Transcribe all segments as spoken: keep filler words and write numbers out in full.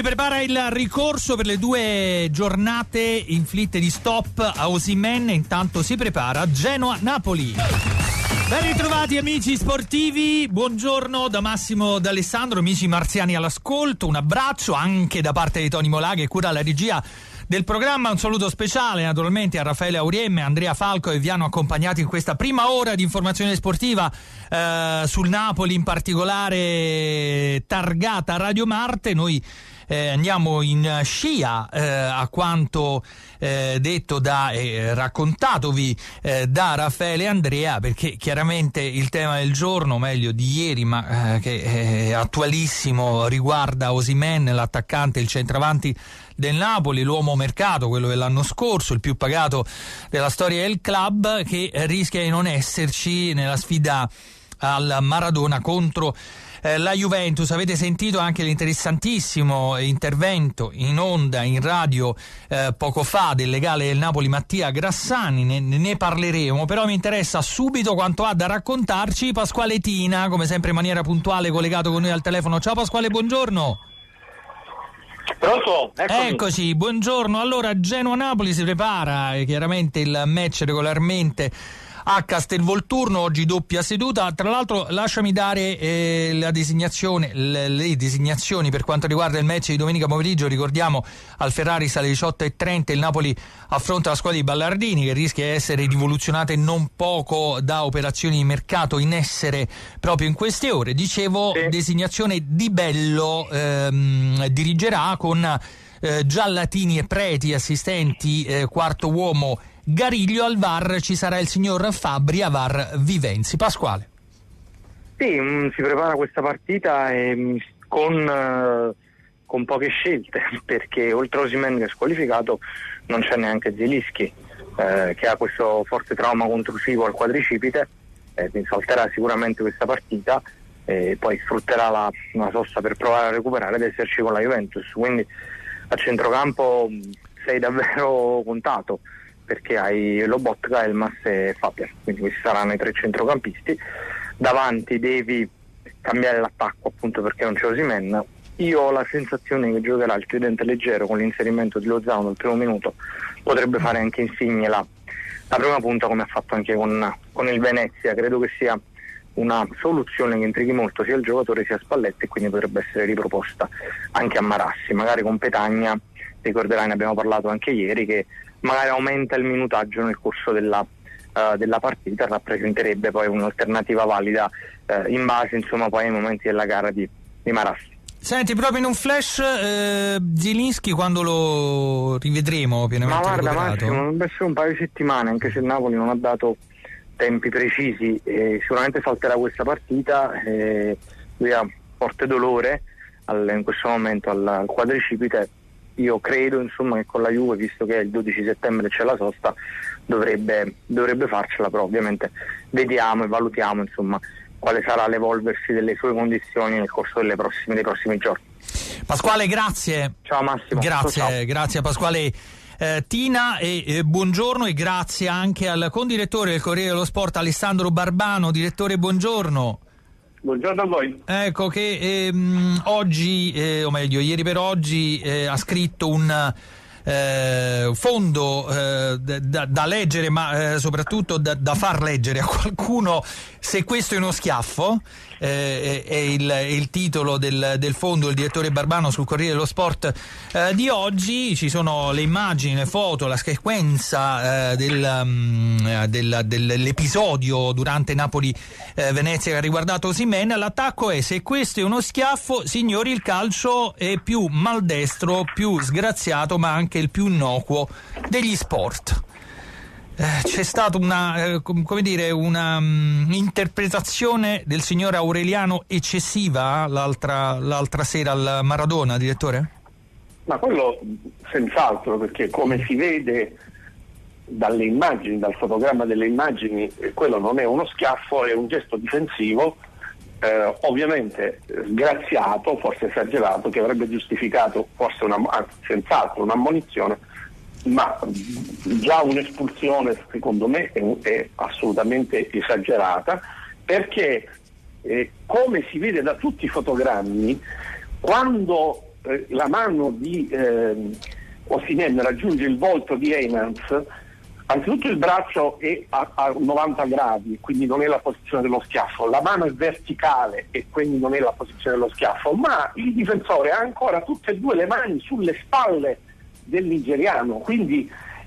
Napoli prepara il ricorso per le due giornate inflitte di stop a Osimhen, intanto si prepara Genoa-Napoli. Ben ritrovati amici sportivi, buongiorno da Massimo D'Alessandro, amici marziani all'ascolto, un abbraccio anche da parte di Tony Molà che cura la regia del programma. Un saluto speciale naturalmente a Raffaele Auriemme, Andrea Falco, e vi hanno accompagnati in questa prima ora di informazione sportiva eh, sul Napoli, in particolare targata Radio Marte. Noi eh, andiamo in scia eh, a quanto eh, detto da eh, raccontatovi eh, da Raffaele e Andrea, perché chiaramente il tema del giorno, meglio di ieri, ma eh, che è attualissimo, riguarda Osimhen, l'attaccante, il centravanti del Napoli, l'uomo mercato, quello dell'anno scorso, il più pagato della storia del club, che rischia di non esserci nella sfida al Maradona contro eh, la Juventus. Avete sentito anche l'interessantissimo intervento in onda, in radio, eh, poco fa del legale del Napoli Mattia Grassani, ne, ne parleremo, però mi interessa subito quanto ha da raccontarci Pasquale Tina, come sempre in maniera puntuale, collegato con noi al telefono. Ciao Pasquale, buongiorno. Pronto? Eccomi. Eccoci, buongiorno. Allora, Genoa-Napoli si prepara, eh, chiaramente il match regolarmente a Castelvolturno, oggi doppia seduta. Tra l'altro lasciami dare eh, la designazione, le, le designazioni per quanto riguarda il match di domenica pomeriggio. Ricordiamo al Ferraris alle diciotto e trenta il Napoli affronta la squadra di Ballardini, che rischia di essere rivoluzionata non poco da operazioni di mercato in essere proprio in queste ore. Dicevo, sì. Designazione Di Bello, ehm, dirigerà con eh, Giallatini e Preti assistenti, eh, quarto uomo Gariglio, al V A R ci sarà il signor Fabri, a V A R Vivenzi. Pasquale. Sì, mh, si prepara questa partita e, mh, con, uh, con poche scelte, perché oltre a Osimhen che è squalificato non c'è neanche Zielinski, eh, che ha questo forte trauma contrusivo al quadricipite, eh, quindi salterà sicuramente questa partita e poi sfrutterà la, la sosta per provare a recuperare ed esserci con la Juventus. Quindi a centrocampo mh, sei davvero contato, perché hai Lobotka, Elmas e Fabian, quindi questi saranno i tre centrocampisti. Davanti devi cambiare l'attacco, appunto perché non c'è Osimhen. Io ho la sensazione che giocherà il tridente leggero con l'inserimento di Lozano al primo minuto. Potrebbe fare anche Insigne la, la prima punta, come ha fatto anche con, con il Venezia. Credo che sia una soluzione che intrighi molto sia il giocatore sia Spalletti, e quindi potrebbe essere riproposta anche a Marassi, magari con Petagna. Ricorderai, ne abbiamo parlato anche ieri, che magari aumenta il minutaggio nel corso della, uh, della partita, rappresenterebbe poi un'alternativa valida uh, in base insomma poi ai momenti della gara di, di Marassi. Senti, proprio in un flash, eh, Zielinski quando lo rivedremo pienamente Ma guarda recuperato? Massimo, dovrebbe essere un paio di settimane, anche se il Napoli non ha dato tempi precisi, eh, sicuramente salterà questa partita. Eh, lui ha forte dolore al, in questo momento al, al quadricipite. Io credo insomma che con la Juve, visto che il dodici settembre c'è la sosta, dovrebbe, dovrebbe farcela, però ovviamente vediamo e valutiamo insomma quale sarà l'evolversi delle sue condizioni nel corso delle prossime, dei prossimi giorni. Pasquale, grazie. Ciao Massimo. Grazie, ciao. grazie a Pasquale eh, Tina e eh, buongiorno, e grazie anche al condirettore del Corriere dello Sport Alessandro Barbano. Direttore, buongiorno. Buongiorno a voi. Ecco che ehm, oggi, eh, o meglio ieri per oggi, eh, ha scritto un eh, fondo eh, da, da leggere, ma eh, soprattutto da, da far leggere a qualcuno. Se questo è uno schiaffo, eh, è, il, è il titolo del, del fondo del direttore Barbano sul Corriere dello Sport eh, di oggi. Ci sono le immagini, le foto, la sequenza eh, del, um, del, dell'episodio durante Napoli-Venezia eh, che ha riguardato Osimhen. L'attacco è: se questo è uno schiaffo, signori, il calcio è più maldestro, più sgraziato, ma anche il più innocuo degli sport. Eh, c'è stata una, eh, come dire, una um, interpretazione del signor Aureliano eccessiva l'altra, l'altra sera al Maradona, direttore? Ma quello senz'altro, perché come si vede dalle immagini, dal fotogramma delle immagini, eh, quello non è uno schiaffo, è un gesto difensivo, eh, ovviamente sgraziato, forse esagerato, che avrebbe giustificato forse una, anzi, senz'altro un'ammonizione, ma già un'espulsione secondo me è, è assolutamente esagerata, perché eh, come si vede da tutti i fotogrammi, quando eh, la mano di eh, Osimhen raggiunge il volto di Heinz, anzitutto il braccio è a, a novanta gradi, quindi non è la posizione dello schiaffo, la mano è verticale e quindi non è la posizione dello schiaffo, ma il difensore ha ancora tutte e due le mani sulle spalle del nigeriano, quindi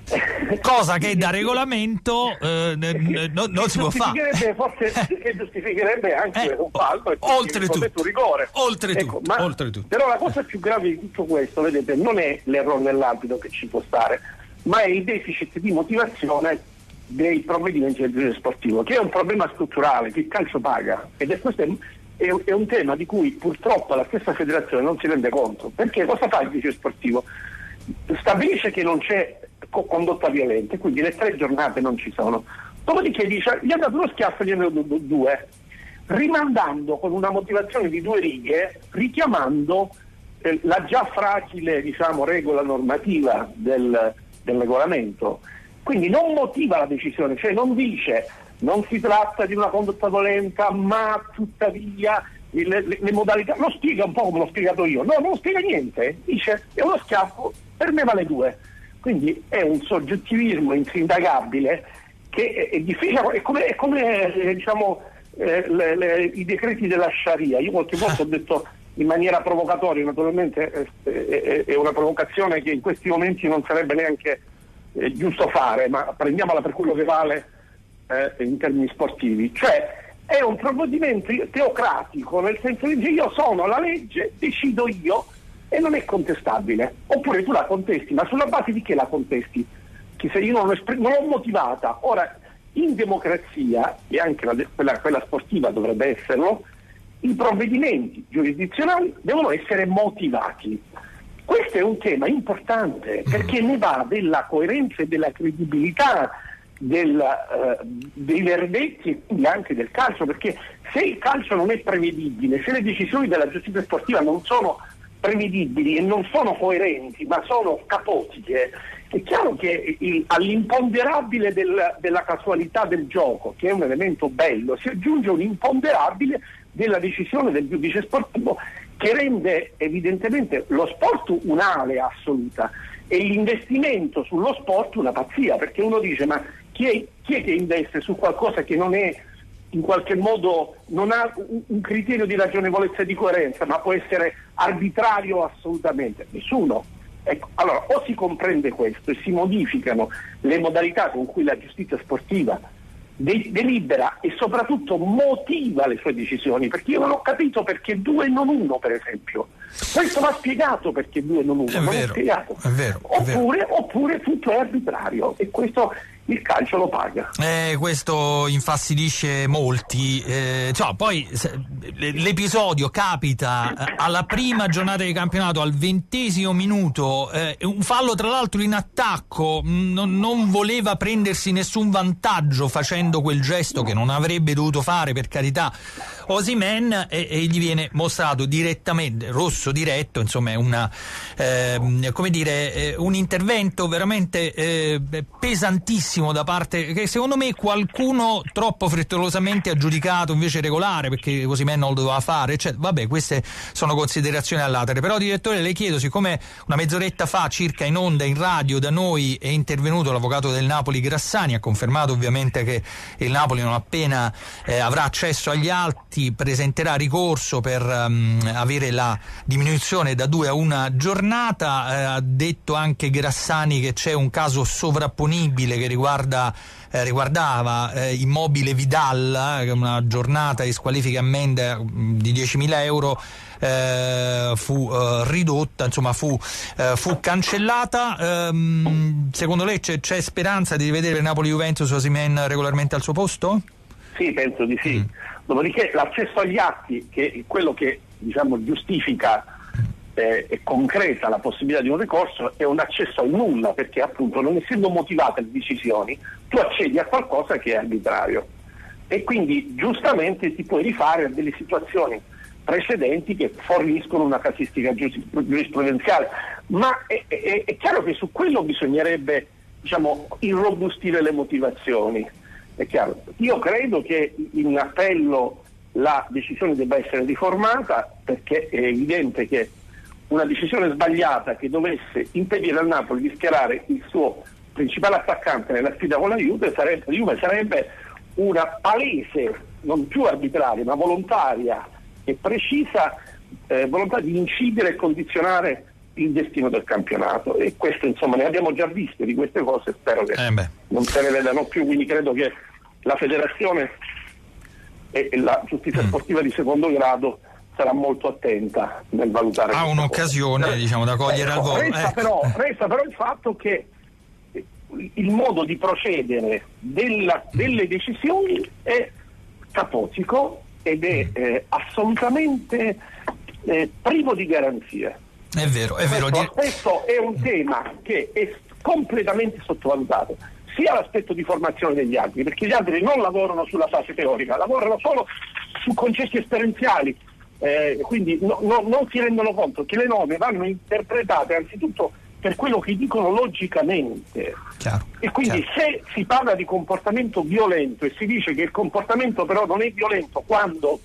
cosa che da regolamento eh, n- no, non si può fare, forse che giustificherebbe anche eh, un fallo e oltretutto un rigore, oltretutto, ecco, ma oltretutto. Però la cosa più grave di tutto questo, vedete, non è l'errore dell'arbitro che ci può stare, ma è il deficit di motivazione dei provvedimenti del giudice sportivo, che è un problema strutturale che il calcio paga, ed è questo è, è, è un tema di cui purtroppo la stessa federazione non si rende conto. Perché cosa fa il giudice sportivo? Stabilisce che non c'è co- condotta violenta, quindi le tre giornate non ci sono, dopodiché dice gli ha dato uno schiaffo e gli ha dato due, rimandando con una motivazione di due righe, richiamando eh, la già fragile, diciamo, regola normativa del del regolamento. Quindi non motiva la decisione, cioè non dice non si tratta di una condotta violenta, ma tuttavia le, le, le modalità, lo spiega un po' come l'ho spiegato io, no, non spiega niente, dice è uno schiaffo, per me vale due. Quindi è un soggettivismo insindacabile che è, è difficile, è come, è come eh, diciamo eh, le, le, i decreti della Sharia. Io qualche volta ho detto in maniera provocatoria, naturalmente eh, è una provocazione che in questi momenti non sarebbe neanche eh, giusto fare, ma prendiamola per quello che vale eh, in termini sportivi, cioè è un provvedimento teocratico, nel senso di dire io sono la legge, decido io e non è contestabile. Oppure tu la contesti, ma sulla base di che la contesti? Che se io non l'ho, espr- non l'ho motivata. Ora, in democrazia, e anche la, quella, quella sportiva dovrebbe esserlo, i provvedimenti giurisdizionali devono essere motivati. Questo è un tema importante perché ne va della coerenza e della credibilità del, uh, dei verdetti e quindi anche del calcio, perché se il calcio non è prevedibile, se le decisioni della giustizia sportiva non sono prevedibili e non sono coerenti ma sono caotiche, è chiaro che il, all'imponderabile del, della casualità del gioco, che è un elemento bello, si aggiunge un imponderabile della decisione del giudice sportivo che rende evidentemente lo sport un'area assoluta e l'investimento sullo sport una pazzia, perché uno dice ma chi è, chi è che investe su qualcosa che non è in qualche modo, non ha un, un criterio di ragionevolezza e di coerenza, ma può essere arbitrario assolutamente? Nessuno. Ecco, allora o si comprende questo e si modificano le modalità con cui la giustizia sportiva de- delibera e soprattutto motiva le sue decisioni, perché io non ho capito perché due e non uno, per esempio. Questo va spiegato perché due e non uno, è non vero, è spiegato. È vero, è oppure, vero. oppure tutto è arbitrario e questo il calcio lo paga. Eh, questo infastidisce molti. Eh, cioè, poi se, l'episodio capita eh, alla prima giornata di campionato, al ventesimo minuto, eh, un fallo tra l'altro in attacco, non, non voleva prendersi nessun vantaggio facendo quel gesto che non avrebbe dovuto fare, per carità, Osimhen, e, e gli viene mostrato direttamente, rosso diretto, insomma è una eh, come dire eh, un intervento veramente eh, pesantissimo da parte, che secondo me qualcuno troppo frettolosamente ha giudicato invece regolare, perché Osimhen non lo doveva fare, cioè, vabbè, queste sono considerazioni all'atere. Però, direttore, le chiedo, siccome una mezz'oretta fa circa in onda in radio da noi è intervenuto l'avvocato del Napoli Grassani, ha confermato ovviamente che il Napoli non appena eh, avrà accesso agli atti presenterà ricorso per um, avere la diminuzione da due a una giornata, eh, ha detto anche Grassani che c'è un caso sovrapponibile che riguarda Riguarda, eh, riguardava eh, Immobile Vidal, eh, una giornata di squalifica ammenda di diecimila euro eh, fu eh, ridotta, insomma fu, eh, fu cancellata. Ehm, secondo lei c'è, c'è speranza di rivedere Napoli-Juventus Osimhen regolarmente al suo posto? Sì, penso di sì. Mm. Dopodiché l'accesso agli atti, che è quello che diciamo giustifica Eh, è concreta la possibilità di un ricorso, è un accesso al nulla, perché appunto non essendo motivate le decisioni tu accedi a qualcosa che è arbitrario e quindi giustamente ti puoi rifare a delle situazioni precedenti che forniscono una casistica giurisprudenziale, ma è, è, è chiaro che su quello bisognerebbe, diciamo, irrobustire le motivazioni. È chiaro. Io credo che in appello la decisione debba essere riformata, perché è evidente che una decisione sbagliata che dovesse impedire al Napoli di schierare il suo principale attaccante nella sfida con la Juve sarebbe, la Juve sarebbe una palese, non più arbitraria, ma volontaria e precisa eh, volontà di incidere e condizionare il destino del campionato, e questo insomma ne abbiamo già viste di queste cose, spero che eh non se ne vedano più, quindi credo che la federazione e, e la giustizia mm. sportiva di secondo grado sarà molto attenta nel valutare. Ha un'occasione cosa. diciamo da cogliere ecco, al volo. Resta, ecco. però, resta però il fatto che il modo di procedere della, delle decisioni è caotico ed è eh, assolutamente eh, privo di garanzie. È vero, è vero. Questo aspetto è un tema che è completamente sottovalutato, sia l'aspetto di formazione degli altri, perché gli altri non lavorano sulla fase teorica, lavorano solo su concetti esperienziali, eh, quindi no, no, non si rendono conto che le norme vanno interpretate anzitutto per quello che dicono logicamente. Chiaro, e quindi chiaro. Se si parla di comportamento violento e si dice che il comportamento però non è violento quando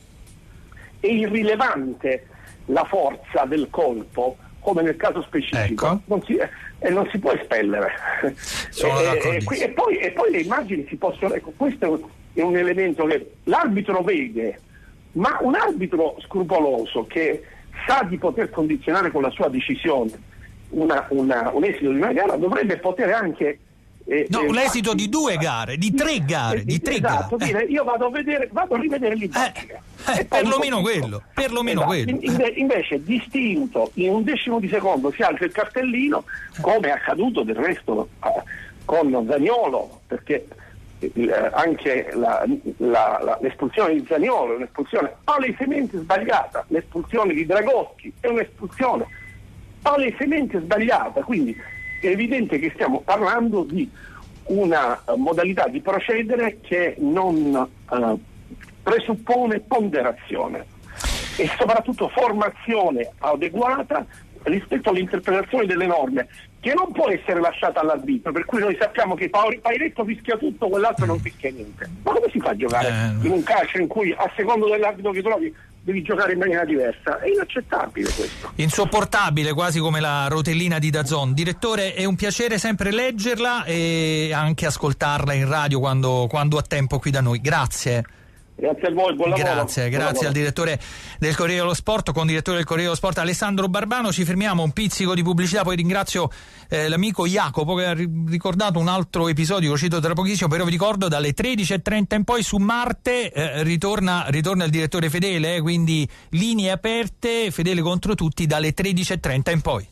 è irrilevante la forza del colpo, come nel caso specifico, ecco. non, si, eh, non si può espellere. Sono e, e, e, poi, e poi le immagini si possono, ecco, questo è un, è un elemento che l'arbitro vede, ma un arbitro scrupoloso che sa di poter condizionare con la sua decisione Una, una, un esito di una gara dovrebbe poter anche eh, no, eh, l'esito di due gare, di tre gare, eh, di tre esatto, gare. dire, io vado a vedere, vado a rivedere l'immagine. Eh, eh, perlomeno quello, perlomeno esatto. quello. In, invece distinto in un decimo di secondo si alza il cartellino, come è accaduto del resto eh, con Zaniolo, perché eh, anche la, la, la, l'espulsione di Zaniolo è un'espulsione palesemente sbagliata, l'espulsione di Dragoschi è un'espulsione palesemente sbagliata, quindi è evidente che stiamo parlando di una uh, modalità di procedere che non uh, presuppone ponderazione e soprattutto formazione adeguata rispetto all'interpretazione delle norme, che non può essere lasciata all'arbitro, per cui noi sappiamo che Pairetto fischia tutto, quell'altro non fischia niente. Ma come si fa a giocare eh. in un calcio in cui a secondo dell'arbitro che trovi devi giocare in maniera diversa? È inaccettabile questo. Insopportabile, quasi come la rotellina di DAZN. Direttore, è un piacere sempre leggerla e anche ascoltarla in radio quando, quando ha tempo qui da noi. Grazie. Grazie a voi, buon lavoro. Grazie, buon grazie lavoro. al direttore del Corriere dello Sport, con direttore del Corriere dello Sport Alessandro Barbano. Ci fermiamo, un pizzico di pubblicità, poi ringrazio eh, l'amico Jacopo che ha ricordato un altro episodio, lo cito tra pochissimo, però vi ricordo dalle tredici e trenta in poi su Marte eh, ritorna, ritorna il direttore Fedele, eh, quindi linee aperte, Fedele contro tutti dalle tredici e trenta in poi.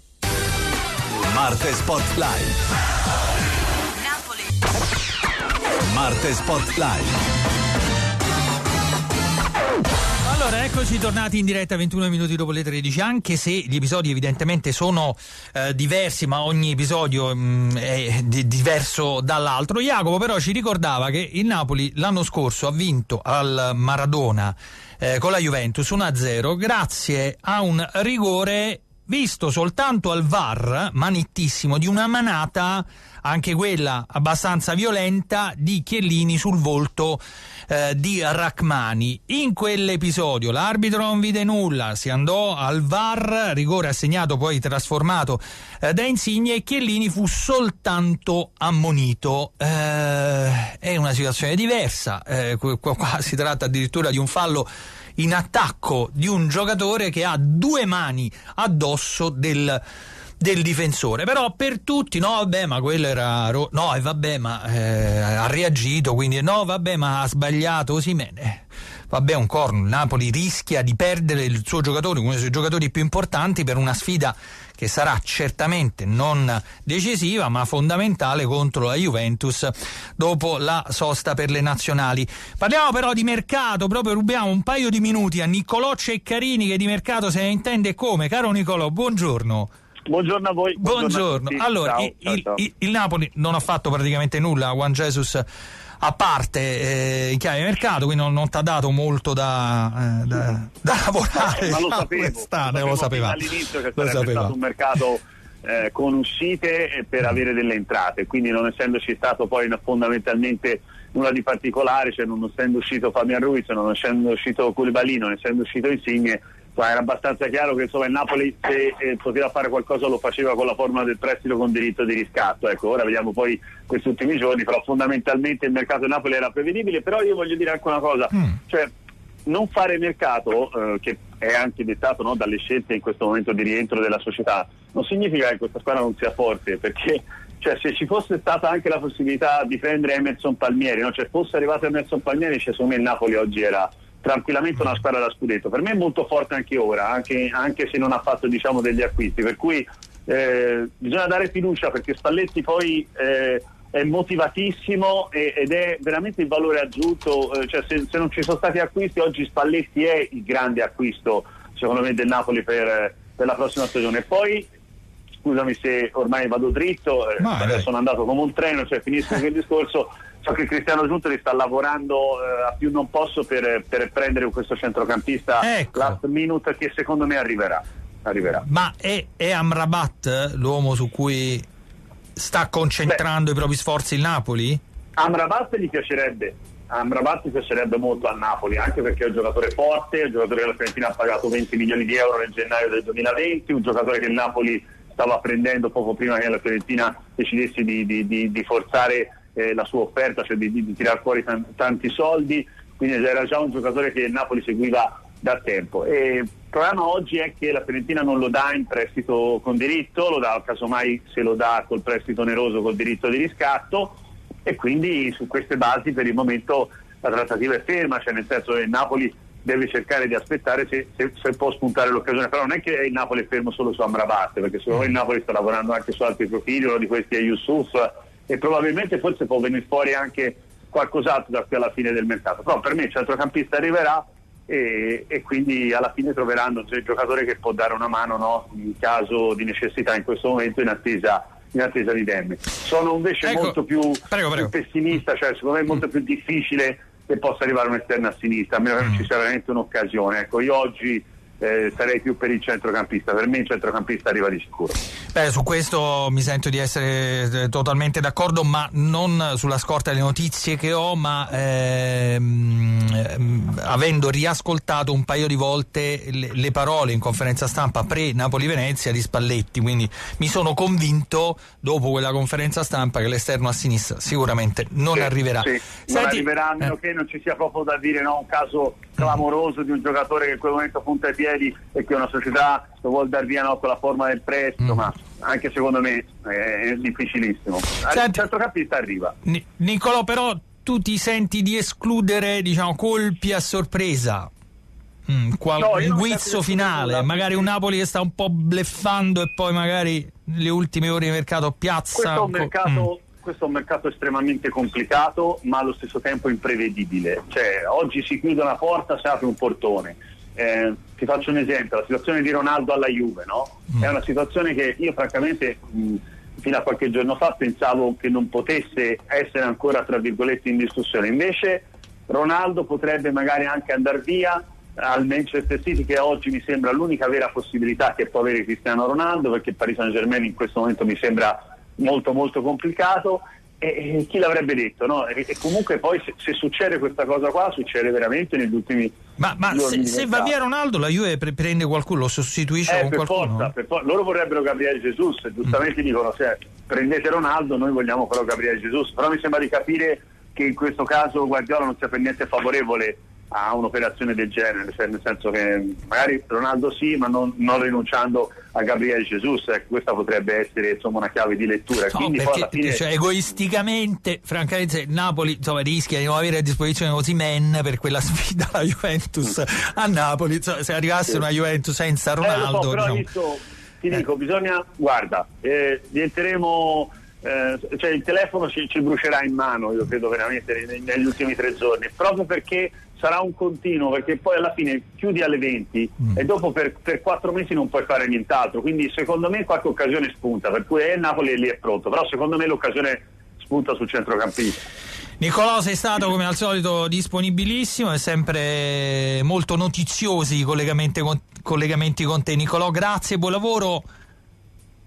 Marte Sport Live. Napoli. Marte Sport Live. Allora, eccoci tornati in diretta ventuno minuti dopo le tredici, anche se gli episodi evidentemente sono eh, diversi, ma ogni episodio mh, è di- diverso dall'altro. Jacopo però ci ricordava che il Napoli l'anno scorso ha vinto al Maradona eh, con la Juventus uno a zero grazie a un rigore visto soltanto al V A R, ma nettissimo, di una manata, anche quella abbastanza violenta, di Chiellini sul volto eh, di Rachmani. In quell'episodio l'arbitro non vide nulla, si andò al V A R, rigore assegnato poi trasformato eh, da Insigne, e Chiellini fu soltanto ammonito. Eh, è una situazione diversa, eh, qua, qua si tratta addirittura di un fallo in attacco di un giocatore che ha due mani addosso del, del difensore. Però per tutti, no vabbè ma quello era ro- no e vabbè ma eh, ha reagito, quindi no vabbè ma ha sbagliato Osimhen. Eh, vabbè, un corno, il Napoli rischia di perdere il suo giocatore, uno dei suoi giocatori più importanti, per una sfida che sarà certamente non decisiva ma fondamentale contro la Juventus dopo la sosta per le nazionali. Parliamo però di mercato, proprio rubiamo un paio di minuti a Niccolò Ceccarini, che di mercato se ne intende come. Caro Niccolò, buongiorno. Buongiorno a voi. Buongiorno. A tutti. Allora, ciao, il, ciao, ciao. Il, il Napoli non ha fatto praticamente nulla, Juan Jesus a parte eh, in chiave mercato, quindi non, non ti ha dato molto da, eh, da, da lavorare. Ma lo no, sapevo, quest'anno, lo lo sapevo sapeva. all'inizio che sarebbe stato un mercato eh, con uscite per avere delle entrate, quindi non essendoci stato poi fondamentalmente nulla di particolare, cioè non essendo uscito Fabian Ruiz, non essendo uscito Koulibaly, non essendo uscito Insigne, era abbastanza chiaro che insomma il Napoli, se eh, poteva fare qualcosa, lo faceva con la formula del prestito con diritto di riscatto. Ecco, ora vediamo poi questi ultimi giorni, però fondamentalmente il mercato del Napoli era prevedibile. Però io voglio dire anche una cosa, mm. cioè non fare mercato, eh, che è anche dettato, no, dalle scelte in questo momento di rientro della società, non significa che questa squadra non sia forte, perché cioè, se ci fosse stata anche la possibilità di prendere Emerson Palmieri, no? Cioè fosse arrivato Emerson Palmieri, cioè, secondo me il Napoli oggi era tranquillamente una squadra da scudetto. Per me è molto forte anche ora, anche, anche se non ha fatto, diciamo, degli acquisti, per cui eh, bisogna dare fiducia, perché Spalletti poi eh, è motivatissimo e, ed è veramente il valore aggiunto, eh, cioè se, se non ci sono stati acquisti, oggi Spalletti è il grande acquisto secondo me del Napoli per, per la prossima stagione. E poi scusami se ormai vado dritto, eh, adesso sono andato come un treno, cioè finisco il discorso. So che Cristiano Giuntoli sta lavorando eh, a più non posso per, per prendere questo centrocampista, ecco, last minute, che secondo me arriverà. arriverà. Ma è, è Amrabat l'uomo su cui sta concentrando Beh, i propri sforzi il Napoli? Amrabat gli piacerebbe. Amrabat gli piacerebbe molto al Napoli, anche perché è un giocatore forte, un giocatore che la Fiorentina ha pagato venti milioni di euro nel gennaio del duemilaventi, un giocatore che il Napoli stava prendendo poco prima che la Fiorentina decidesse di, di, di, di forzare eh, la sua offerta, cioè di, di, di tirare fuori t- tanti soldi, quindi era già un giocatore che il Napoli seguiva da tempo. E il problema oggi è che la Fiorentina non lo dà in prestito con diritto, lo dà casomai, se lo dà col prestito oneroso col diritto di riscatto, e quindi su queste basi per il momento la trattativa è ferma, cioè nel senso che il Napoli deve cercare di aspettare se, se, se può spuntare l'occasione. Però non è che il Napoli è fermo solo su Amrabat, perché secondo me il Napoli sta lavorando anche su altri profili, uno di questi è Yusuf, e probabilmente forse può venire fuori anche qualcos'altro da qui alla fine del mercato. Però per me il centrocampista arriverà e, e quindi alla fine troveranno il giocatore che può dare una mano, no, in caso di necessità in questo momento, in attesa in attesa di Demme. Sono invece ecco, molto più, prego, prego. più pessimista, cioè secondo me è molto mm. più difficile che possa arrivare un esterno a sinistra, a meno che non ci sia veramente un'occasione. Ecco, io oggi eh, sarei più per il centrocampista, per me il centrocampista arriva di sicuro. Beh, su questo mi sento di essere totalmente d'accordo, ma non sulla scorta delle notizie che ho, ma ehm, avendo riascoltato un paio di volte le, le parole in conferenza stampa pre-Napoli-Venezia di Spalletti, quindi mi sono convinto dopo quella conferenza stampa che l'esterno a sinistra sicuramente non sì, arriverà. Sì, Senti, non arriverà, a meno eh. che non ci sia proprio da dire, no, un caso clamoroso di un giocatore che in quel momento punta ai piedi e che una società lo vuol dar via, no, con la forma del prestito, mm. ma anche secondo me è difficilissimo. Senti, il centrocampista arriva. Ni- Nicolò, però tu ti senti di escludere, diciamo, colpi a sorpresa? Mm, qual- no, un guizzo finale, magari un Napoli che sta un po' bleffando e poi magari nelle ultime ore di mercato piazza. Questo è un co- mercato, mm. questo è un mercato estremamente complicato, ma allo stesso tempo imprevedibile. Cioè, oggi si chiude una porta, si apre un portone. Eh, ti faccio un esempio, la situazione di Ronaldo alla Juve, no? Mm. È una situazione che io francamente mh, fino a qualche giorno fa pensavo che non potesse essere ancora, tra virgolette, in discussione. Invece Ronaldo potrebbe magari anche andare via al Manchester City, che oggi mi sembra l'unica vera possibilità che può avere Cristiano Ronaldo, perché il Paris Saint-Germain in questo momento mi sembra molto molto complicato. E, e chi l'avrebbe detto, no? E, e comunque poi se, se succede questa cosa qua, succede veramente negli ultimi ma, ma se, se va via Ronaldo la Juve pre- prende qualcuno, lo sostituisce eh, con per qualcuno? Forza, per for- loro vorrebbero Gabriele Jesus, e giustamente mm. dicono se prendete Ronaldo noi vogliamo però Gabriele Jesus, però mi sembra di capire che in questo caso Guardiola non sia per niente favorevole a un'operazione del genere, cioè nel senso che magari Ronaldo sì, ma non, non rinunciando a Gabriele Jesus. Ecco, questa potrebbe essere insomma una chiave di lettura. No, quindi perché, poi alla fine... cioè, egoisticamente, francamente, Napoli insomma, rischia di non avere a disposizione Osimhen per quella sfida alla Juventus a Napoli. Insomma, se arrivasse sì. una Juventus senza Ronaldo, eh, so, però diciamo... visto, ti eh. dico, bisogna, guarda, eh, diventeremo. Eh, cioè il telefono ci, ci brucerà in mano, io credo veramente negli, negli ultimi tre giorni, proprio perché sarà un continuo, perché poi alla fine chiudi alle venti mm. e dopo per, per quattro mesi non puoi fare nient'altro, quindi secondo me qualche occasione spunta, per cui il Napoli è lì è pronto, però secondo me l'occasione spunta sul centrocampista. Nicolò, sei stato come al solito disponibilissimo e sempre molto notiziosi i collegamenti con, collegamenti con te. Nicolò, grazie, buon lavoro.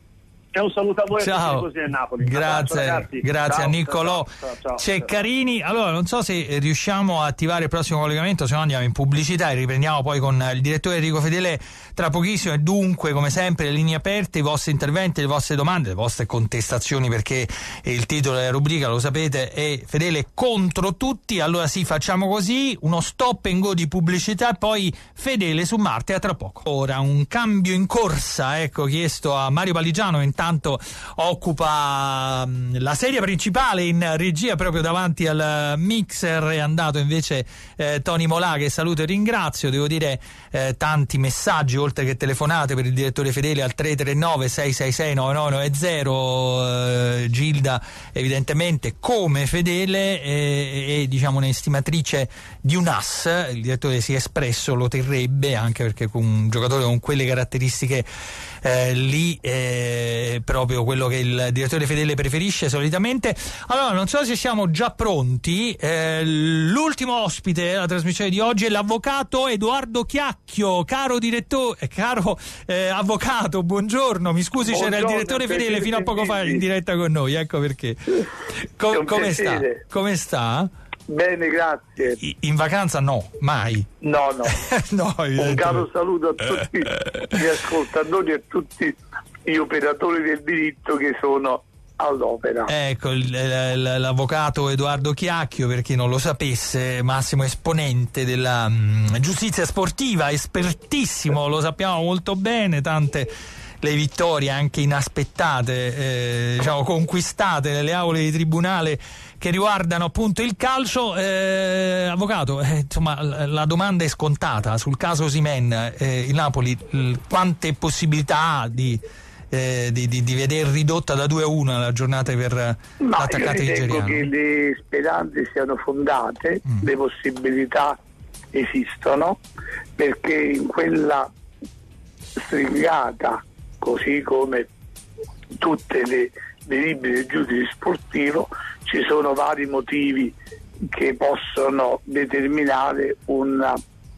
E un saluto a voi. Ciao. Così a Napoli. Grazie, Abbraccio, grazie ciao, a Niccolò ciao, ciao, ciao, Ceccarini. Allora, non so se riusciamo a attivare il prossimo collegamento, se no andiamo in pubblicità e riprendiamo poi con il direttore Enrico Fedele tra pochissimo. E dunque, come sempre, le linee aperte, i vostri interventi, le vostre domande, le vostre contestazioni, perché il titolo della rubrica, lo sapete, è Fedele contro tutti. Allora sì, facciamo così, uno stop and go di pubblicità, poi Fedele su Marte a tra poco. Ora un cambio in corsa, ecco, chiesto a Mario Paligiano, intanto occupa la sedia principale in regia proprio davanti al mixer. È andato invece eh, Tony Molà, che saluto e ringrazio. Devo dire eh, tanti messaggi oltre che telefonate per il direttore Fedele al tre tre nove sei sei sei nove nove nove zero. eh, Gilda evidentemente come Fedele è, è diciamo un'estimatrice di un as. Il direttore si è espresso, lo terrebbe, anche perché con un giocatore con quelle caratteristiche eh, lì è proprio quello che il direttore Fedele preferisce solitamente. Allora, non so se siamo già pronti. Eh, l'ultimo ospite della trasmissione di oggi è l'avvocato Edoardo Chiacchio. Caro direttore, caro eh, avvocato, buongiorno. Mi scusi, buongiorno, c'era il direttore Fedele fino a poco fa in diretta con noi, ecco perché. Co- come sta? Come sta? Bene, grazie. In vacanza no, mai. No, no. no Un caro saluto a tutti gli ascoltatori e a tutti gli operatori del diritto che sono all'opera. Ecco, l'avvocato Edoardo Chiacchio, per chi non lo sapesse, massimo esponente della mh, giustizia sportiva, espertissimo, lo sappiamo molto bene, tante le vittorie anche inaspettate, eh, diciamo conquistate nelle aule di tribunale che riguardano appunto il calcio. eh, avvocato, eh, insomma la, la domanda è scontata sul caso Osimhen. eh, il Napoli l, quante possibilità ha di, eh, di, di, di veder ridotta da due a uno la giornata per Ma l'attaccante nigeriano? Ma io ritengo che le speranze siano fondate, mm. le possibilità esistono, perché in quella stringata, così come tutte le delibere del giudice sportivo, ci sono vari motivi che possono determinare una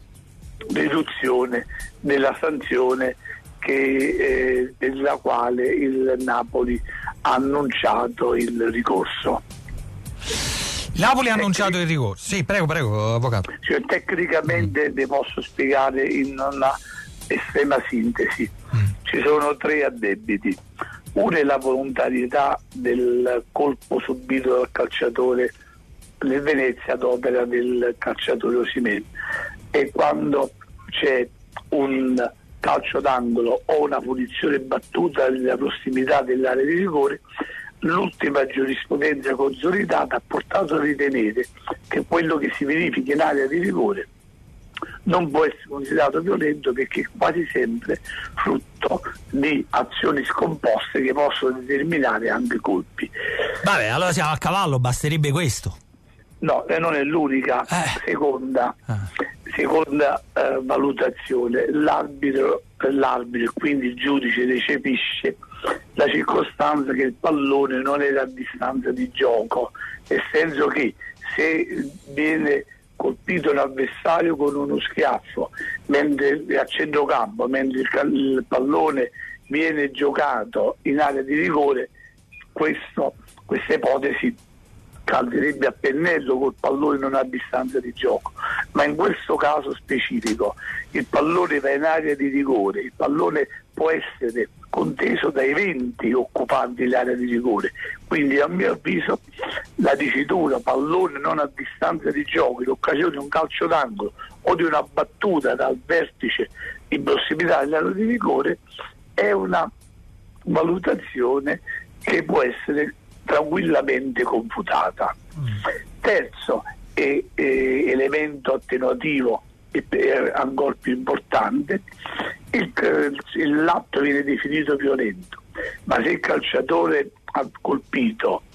riduzione della sanzione che, eh, della quale il Napoli ha annunciato il ricorso. Il Napoli ha annunciato il ricorso. Sì, prego, prego, avvocato. Cioè, tecnicamente mm. ne posso spiegare in una estrema sintesi. Mm. Ci sono tre addebiti. Uno è la volontarietà del colpo subito dal calciatore del Venezia ad opera del calciatore Osimhen, e quando c'è un calcio d'angolo o una punizione battuta nella prossimità dell'area di rigore, l'ultima giurisprudenza consolidata ha portato a ritenere che quello che si verifica in area di rigore non può essere considerato violento, perché è quasi sempre frutto di azioni scomposte che possono determinare anche colpi. Vabbè, allora siamo a cavallo, basterebbe questo. No, e non è l'unica. Eh. Seconda, ah. seconda eh, valutazione, l'arbitro, l'arbitro, quindi il giudice, recepisce la circostanza che il pallone non era a distanza di gioco, nel senso che se viene colpito l'avversario con uno schiaffo mentre a centrocampo, mentre il, il pallone viene giocato in area di rigore, questo, questa ipotesi calderebbe a pennello col pallone non a distanza di gioco. Ma in questo caso specifico il pallone va in area di rigore, il pallone può essere conteso dai venti occupanti l'area di rigore, quindi a mio avviso la dicitura pallone non a distanza di gioco in occasione di un calcio d'angolo o di una battuta dal vertice in prossimità dell'area di rigore è una valutazione che può essere tranquillamente confutata. Mm. Terzo e, e, elemento attenuativo e ancora più importante, il, il, l'atto viene definito violento, ma se il calciatore ha colpito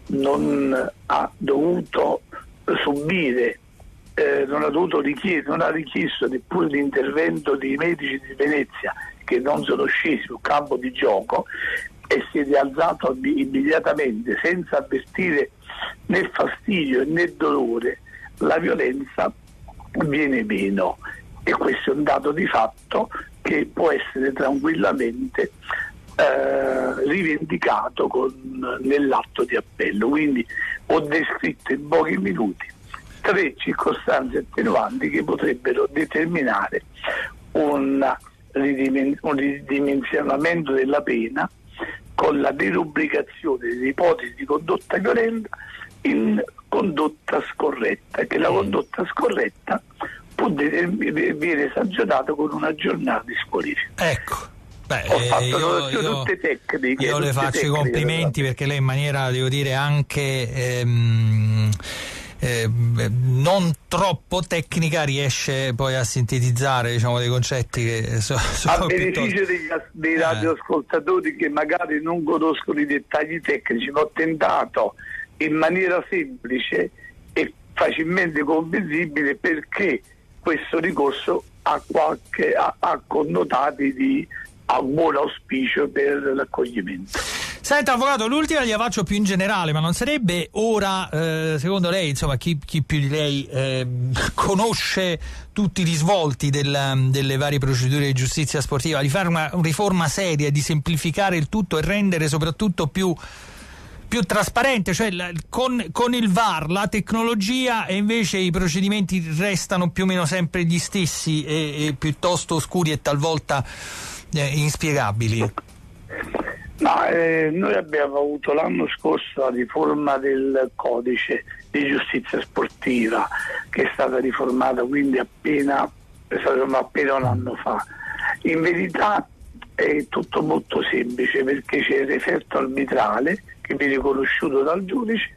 non ha dovuto subire, eh, non ha dovuto richiedere, non ha richiesto neppure l'intervento dei medici di Venezia che non sono scesi sul campo di gioco e si è rialzato immediatamente senza avvertire né fastidio né dolore, la violenza viene meno, e questo è un dato di fatto che può essere tranquillamente eh, rivendicato con, nell'atto di appello. Quindi ho descritto in pochi minuti tre circostanze attenuanti che potrebbero determinare un, ridimen- un ridimensionamento della pena con la derubricazione dell'ipotesi di condotta violenta in condotta scorretta, che la condotta scorretta può determ- viene sanzionata con una giornata di squalifica. Ecco. Beh, Ho fatto io, io, tutte tecniche. Io le tutte faccio tecniche, i complimenti perché lei in maniera, devo dire, anche ehm, eh, non troppo tecnica riesce poi a sintetizzare, diciamo, dei concetti che so, sono a beneficio piuttosto... degli, dei eh. radioascoltatori che magari non conoscono i dettagli tecnici, ma ho tentato in maniera semplice e facilmente comprensibile perché questo ricorso ha, qualche, ha, ha connotati di a buon auspicio per l'accoglimento. Senta, avvocato, l'ultima gliela faccio più in generale, ma non sarebbe ora, eh, secondo lei, insomma, chi, chi più di lei eh, conosce tutti i risvolti del, delle varie procedure di giustizia sportiva, di fare una, una riforma seria, di semplificare il tutto e rendere soprattutto più più trasparente, cioè la, con, con il V A R la tecnologia e invece i procedimenti restano più o meno sempre gli stessi e, e piuttosto oscuri e talvolta eh, inspiegabili? Ma eh, noi abbiamo avuto l'anno scorso la riforma del codice di giustizia sportiva che è stata riformata quindi appena, è stata appena un anno fa. In verità è tutto molto semplice perché c'è il referto arbitrale che viene conosciuto dal giudice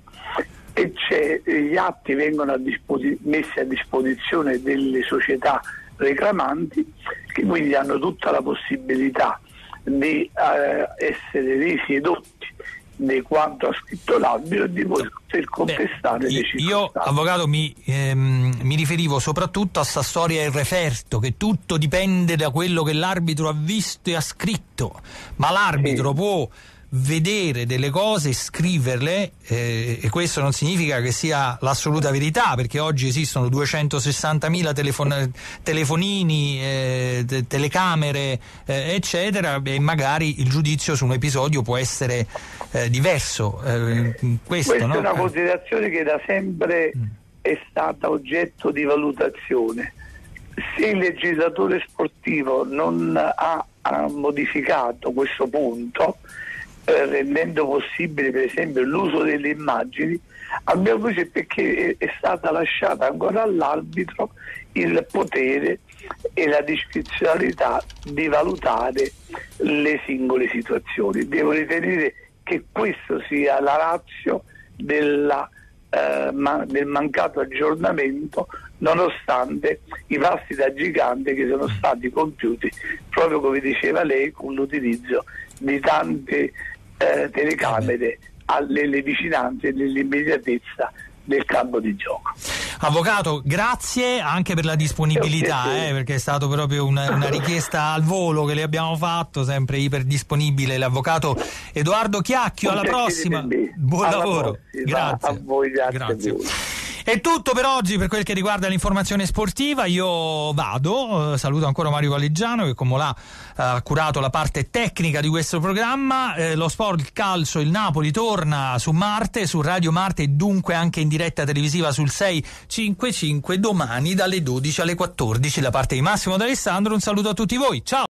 e c'è, gli atti vengono a disposi- messi a disposizione delle società reclamanti che quindi hanno tutta la possibilità di eh, essere resi edotti di quanto ha scritto l'arbitro e di poter contestare Beh, le circostanze. Io, avvocato, mi, ehm, mi riferivo soprattutto a sta storia del referto, che tutto dipende da quello che l'arbitro ha visto e ha scritto, ma l'arbitro sì. può vedere delle cose, scriverle eh, e questo non significa che sia l'assoluta verità, perché oggi esistono duecentosessantamila telefon- telefonini, eh, te- telecamere eh, eccetera, e magari il giudizio su un episodio può essere eh, diverso. Eh, questo, Questa no? è una eh. considerazione che da sempre mm. è stata oggetto di valutazione. Se il legislatore sportivo non ha, ha modificato questo punto, rendendo possibile per esempio l'uso delle immagini, abbiamo visto perché è stata lasciata ancora all'arbitro il potere e la discrezionalità di valutare le singole situazioni. Devo ritenere che questo sia la ratio della, eh, ma, del mancato aggiornamento, nonostante i passi da gigante che sono stati compiuti proprio come diceva lei con l'utilizzo di tante Eh, telecamere alle vicinanze e nell'immediatezza del campo di gioco. Avvocato, grazie anche per la disponibilità, eh, perché è stato proprio una, una richiesta al volo che le abbiamo fatto, sempre iper disponibile l'avvocato Edoardo Chiacchio. Alla prossima, buon alla lavoro, prossima. Grazie. A voi, grazie, grazie. A voi. È tutto per oggi per quel che riguarda l'informazione sportiva. Io vado, eh, saluto ancora Mario Galleggiano che come l'ha eh, curato la parte tecnica di questo programma. Eh, lo sport, il calcio, il Napoli torna su Marte, su Radio Marte e dunque anche in diretta televisiva sul sei cinque cinque domani dalle dodici alle quattordici. Da parte di Massimo D'Alessandro un saluto a tutti voi, ciao!